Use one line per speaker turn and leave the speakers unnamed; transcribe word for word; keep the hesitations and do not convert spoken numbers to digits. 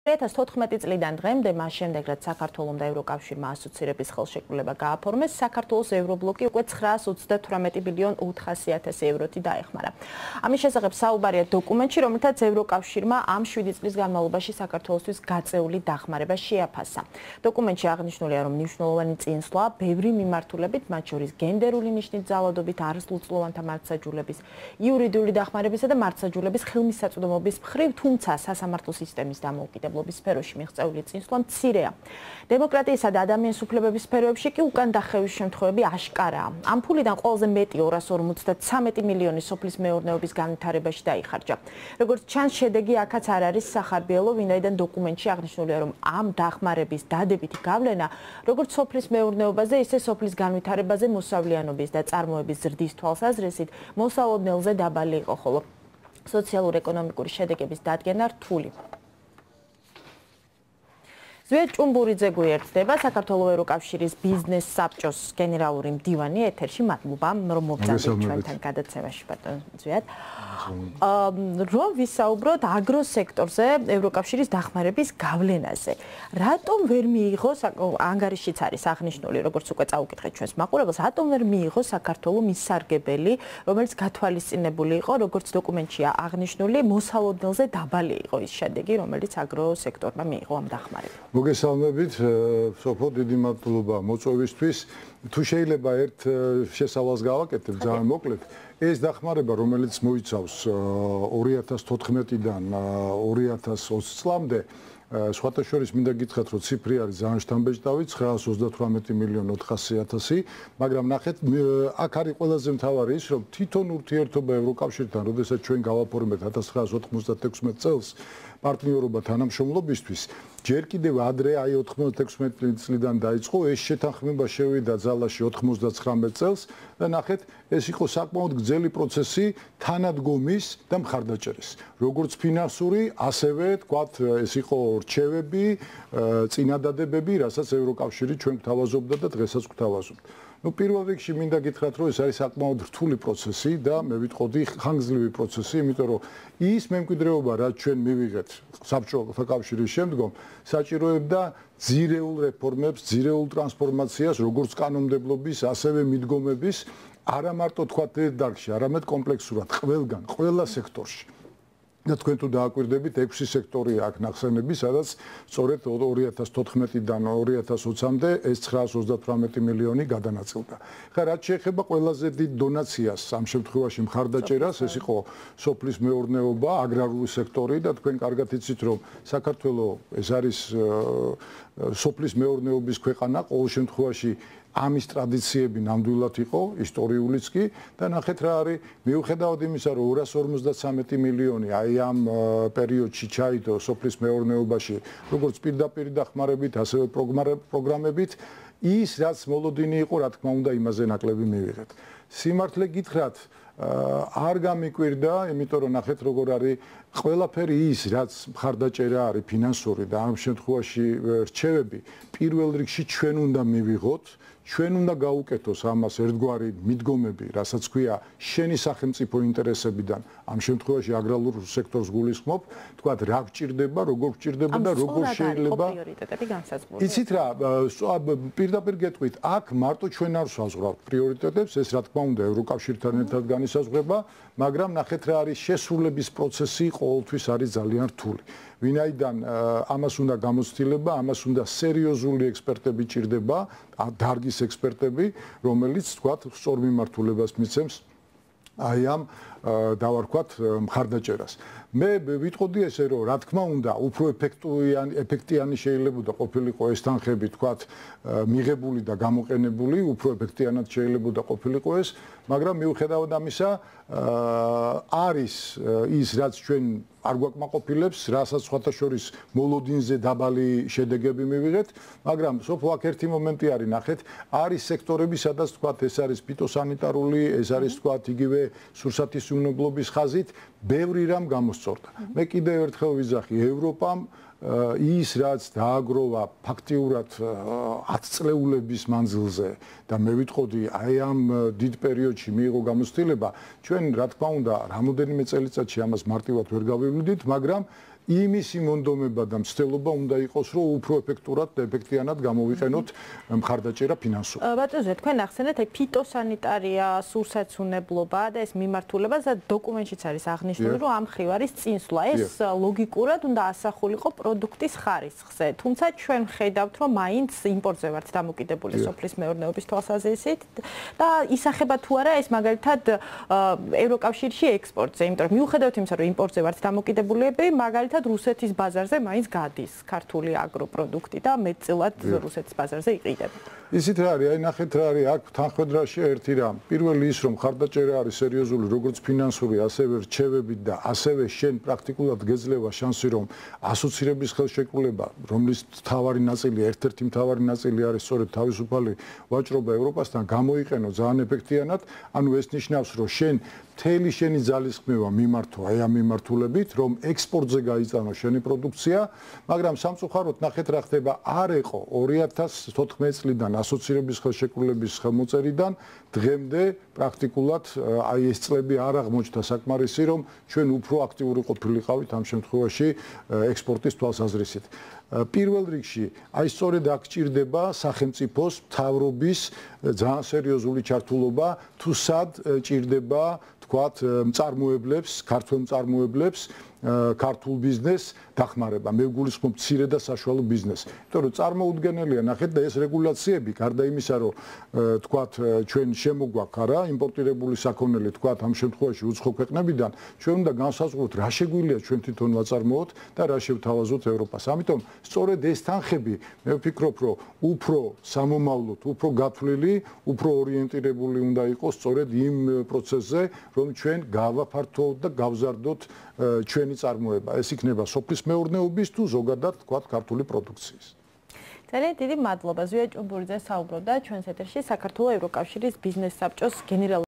ორი ათას თოთხმეტი წლიდან დღემდე, მას შემდეგ, რაც საქართველომ და ევროკავშირმა ასოცირების ხელშეკრულება გააფორმეს, საქართველოს ევრობლოკი უკვე ცხრაას ოცდათვრამეტი მილიონ ოთხასი ათასი ევროთი დაეხმარა. ამის შესახებ საუბარია დოკუმენტში, რომელთაც ევროკავშირმა ამ შვიდი წლის განმავლობაში საქართველოსთვის გაწეული დახმარება შეაფასა. დოკუმენტში აღნიშნულია, რომ მნიშვნელოვანი წინსვლა ბევრი მიმართულებით, მათ შორის გენდერული ნიშნით ძალადობით, არასრულწლოვანთა მართლმსაჯულების, იურიდიული დახმარებისა და მართლმსაჯულების ხელმისაწვდომობის მხრივ, თუმცა სასამართლო სისტემის დამოუკიდებლობის სფეროში მიღწეული წინსვლა მცირეა. დემოკრატიისა და ადამიანის უფლებების სფეროებში კი უკან დახევის შემთხვევები აშკარაა. ამ ფულიდან ყველაზე მეტი ორას ორმოცდათვრამეტი მილიონი სოფლის მეურნეობის განვითარებაში დაიხარჯა. როგორც ჩანს, შედეგი აქაც არ არის სახარბიელო, ვინაიდან დოკუმენტში აღნიშნულია, რომ ამ დახმარების დადებითი გავლენა როგორც სოფლის მეურნეობაზე, ისე სოფლის განვითარებაზე, მოსავლიანობის და წარმოების ზრდის თვალსაზრისით მოსალოდნელზე დაბალი იყო, ხოლო სოციალურ-ეკონომიკური შედეგების დადგენა რთული. ზვიად ჭუმბურიძე გვერდება, საქართველოს ევროკავშირის ბიზნეს საბჭოს გენერალური მდივანი ეთერში. მადლობა, რომ მოგწადეთ ჩვენთან გადაცემაში, ბატონო ზვიად. რომ ვისაუბროთ აგროსექტორზე, ევროკავშირის დახმარების გავლენაზე. რატომ ვერ მიიღო, ანგარიშიც არის აღნიშნული, როგორც უკვე წაუკითხეთ ჩვენს მაყურებელს, რატომ ვერ მიიღო საქართველოს მისარგებელი, რომელიც გათვალისწინებული იყო, როგორც დოკუმენტშია აღნიშნული, მოსალოდნელზე დაბალი იყო ის შედეგი, რომელიც აგროსექტორმა მიიღო ამ დახმარებას.
მოგესალმებით, სოფო, დიდი მადლობა მოწვევისთვის. თუ შეიძლება ერთ შესავალს გავაკეთებ ძალიან მოკლედ, ეს დახმარება, რომელიც მოიცავს ორი ათას თოთხმეტიდან ორი ათას ოცი წლამდე, სხვათა შორის მინდა გითხრათ, რომ ციფრი არის ძალიან შთამბეჭდავი, ცხრაას ოცდათვრამეტი მილიონ ოთხასი ათასი, მაგრამ ნახეთ, აქ არის ყველაზე მთავარი ის, რომ თვითონ ურთიერთობა ევროკავშირთან, როდესაც ჩვენ გავაფორმეთ ათას ცხრაას ოთხმოცდათექვსმეტ წელს პარტნიორობა თანამშრომლობისთვის, ჯერ კიდევ ადრე აი ოთხმოცდათექვსმეტი წლიდან დაიწყო, ეს შეთანხმება შევიდა ძალაში ოთხმოცდაცხრამეტ წელს და ნახეთ, ეს იყო საკმაოდ გრძელი პროცესი თანადგომის და მხარდაჭერის. როგორც ფინანსური, ასევე თქვათ, ეს იყო რჩევები, წინადადებები, რასაც ევროკავშირი ჩვენ გვთავაზობდა და დღესაც გვთავაზობთ. Ну, პირველ რიგში მინდა გითხრათ, რომ ეს არის საკმაოდ რთული პროცესი და მე ვიტყოდი ხანგრძლივი პროცესი, იმიტომ რომ ის მემკვიდრეობა, რაც ჩვენ მივიღეთ საბჭოთა კავშირის შემდგომ, საჭიროებდა ძირეულ რეფორმებს, ძირეულ ტრანსფორმაციას, როგორც კანონმდებლობის, ასევე მიდგომების, არა მარტო თქვათ ერთ დარგში, არამედ კომპლექსურად, ყველგან, ყველა სექტორში. და თქვენ თუ დააკვირდებით, ექვსი სექტორი აქვს ნახსენები, სადაც სწორედ ორი ათას თოთხმეტიდან ორი ათას ოცამდე ეს ცხრაას ოცდათვრამეტი მილიონი გადანაწილდა. ხა რაც შეეხება ყველაზე დიდ დონაციას, ამ შემთხვევაში მხარდაჭერას, ეს იყო სოფლის მეურნეობა, აგრარული სექტორი და თქვენ კარგად იცით, რომ საქართველოს ეს არის სოფლის მეურნეობის ქვეყანა, ყოველ შემთხვევაში ამის ტრადიციები ნამდვილად იყო, ისტორიულიც კი და ნახეთ რა არის, მიუხედავად იმისა, რომ ორას ორმოცდათვრამეტი მილიონი აი ამ პერიოდში ჩაიდო სოფლის მეურნეობაში, როგორც პირდაპირ დახმარებით, ასევე პროგრამებით, ის რაც მოლოდინი იყო, რა თქმა უნდა, იმაზე ნაკლები მივიღეთ. სიმართლე გითხრათ, არ გამიკვირდა, იმიტომ რომ ნახეთ როგორ არის ყველაფერი ის, რაც მხარდაჭერა არის ფინანსური და ამ შემთხვევაში რჩევები, პირველ რიგში ჩვენ უნდა მივიღოთ, ჩვენ უნდა გაუკეთოს ამას ერთგვარი მიდგომები, რასაც ქვია შენი სახელმწიფო ინტერესებიდან, ამ შემთხვევაში აგრარულ სექტორს გულისხმობ, თქვათ რა გჭირდება, როგორ გჭირდება და როგორ შეიძლება
პრიორიტეტები განსაზღვროთ.
იცით რა, პირდაპირ გეტყვით, აქ მარტო ჩვენ არ ვსაზღვრავთ პრიორიტეტებს, ეს რა თქმა უნდა ევროკავშირთან ერთად განისაზღვრება, მაგრამ ნახეთ რა არის შესრულების პროცესი ყოველთვის არის ძალიან რთული. ვინაიდან ამას უნდა გამოცდილება, ამას უნდა სერიოზული ექსპერტები ჭირდება, დარგის ექსპერტები, რომელიც თქვათ სწორ მიმართულებას მიცემს აი ამ დავარქვათ მხარდაჭერას. მე ვიტყოდი ესე რომ რა თქმა უნდა უფრო ეფექტიანი ეფექტიანი შეიძლება ყოფილიყო ეს თანხები თქვათ მიღებული და გამოყენებული, უფრო ეფექტიანად შეიძლება ყოფილიყო ეს, მაგრამ მიუხედავად ამისა არის ის რაც ჩვენ არ გვაკმაყოფილებს, რასაც სხვათა შორის მოლოდინზე დაბალი შედეგები მივიღეთ, მაგრამ სოფო აქ ერთი მომენტი არის, ნახეთ, არის სექტორები, სადაც თქვათ ეს არის ფიტოსანიტარული, ეს არის თქვათ იგივე სურსათისმმებლობის ხაზით, ბევრი რამ გამოსწორდა. მე კიდევ ერთხელ ვიზახი ევროპამ ის რაც დააგროვა ფაქტიურად ათი წლეულების მანძილზე და მე ვიტყოდი აი ამ დიდ პერიოდში მიიღო გამოცდილება, ჩვენ რა თქმა უნდა რამოდენიმე წელიწადში ამას მარტივად ვერ გავივლიდით, მაგრამ იმისი მონდომება და მცდელობა უნდა იყოს, რომ უფრო ეფექტურად და ეფექტიანად გამოვიყენოთ მხარდაჭერა ფინანსურად.
ბატონო, თქვენ ახსენეთ, აი ფიტოსანიტარია, სურსაცუნებლობა და ეს მიმართულება და დოკუმენტშიც არის აღნიშნული, რომ ამ ხრივ არის წინსვლა. ეს ლოგიკურად უნდა ასახულიყო პროდუქტის ხარისხზე. თუმცა ჩვენ ხედავთ, რომ მაინც იმპორტზე ვართ დამოკიდებული სოფლის მეურნეობის თვალსაზრისით და ისახება თუ არა ეს მაგალითად ევროკავშირში ექსპორტზე, იმიტომ რომ მიუხედავად იმისა, რომ იმპორტზე ვართ დამოკიდებულები, მაგალითად რუსეთის ბაზარზე მაინც გადის ქართული აგროპროდუქტი და მეტწილად რუსეთის ბაზარზე იყიდება.
ისიც რა არის, აი ნახეთ რა არის, აქ თანხმედრაში ერთი რამ. პირველი ის, რომ ხარდაჭერა არის სერიოზული, როგორც ფინანსური, ასევე რჩევებით და ასევე შენ პრაქტიკულად გეძლევა შანსი, რომ ასოცირების ხელშეკრულება, რომლის მთავარი ნაწილი, ერთ-ერთი მთავარი ნაწილი არის სწორედ თავისუფალი ვაჭრობა ევროპასთან, გამოიყენო ძალიან ეფექტიანად, ანუ ეს ნიშნავს, რომ შენ მთელი შენი ძალისხმევა მიმართო აი ამ მიმართულებით, რომ ექსპორტზე გაიწანო შენი პროდუქცია, მაგრამ სამწუხაროდ ნახეთ რა ხდება, არ ეყო ორი ათას თოთხმეტი წლიდან ასოცირების ხელშეკრულების ხელმოწერიდან დღემდე პრაქტიკულად აი ეს წლები არ აღმოჩნდა საკმარისი, რომ ჩვენ უფრო აქტიური ყოფილიყავით ამ შემთხვევაში ექსპორტის თვალსაზრისით. პირველ რიგში, აი სწორედ აქ ჭირდება სახელმწიფოს მთავრობის ძალიან სერიოზული ჩართულობა, თუ სად ჭირდება თქვათ მწარმოებლებს, ქართულ მწარმოებლებს, ქართულ ბიზნესს დახმარება. მე ვგულისხმობ მცირე და საშუალო ბიზნესს. იმიტომ რომ წარმოუდგენელია, ნახეთ და ეს რეგულაციები, გარდა იმისა, რომ თქვათ ჩვენ შემოგვაქვს არა იმპორტირებული საქონელი, თქვათ ამ შემთხვევაში უცხო ქვეყნებიდან, ჩვენ უნდა განსაზღვროთ რა შეგვიძლია ჩვენ თვითონ ვაწარმოოთ და რა შევთავაზოთ ევროპას. ამიტომ სწორედ ეს თანხები, მე ვფიქრობ, რომ უფრო სამომავლოდ, უფრო გათვლილი, უფრო ორიენტირებული უნდა იყოს სწორედ იმ პროცესზე, რომ ჩვენ გავაფართოვოთ და გავზარდოთ ჩვენი წარმოება. ეს იქნება სოფლის მეურნეობის თუ ზოგადად თქვათ ქართული პროდუქციის.
ძალიან დიდი მადლობა. ზვია ჭუმბურიძე საუბრობდა ჩვენს ეთერში საქართველოს ევროკავშირის ბიზნეს საბჭოს გენერალური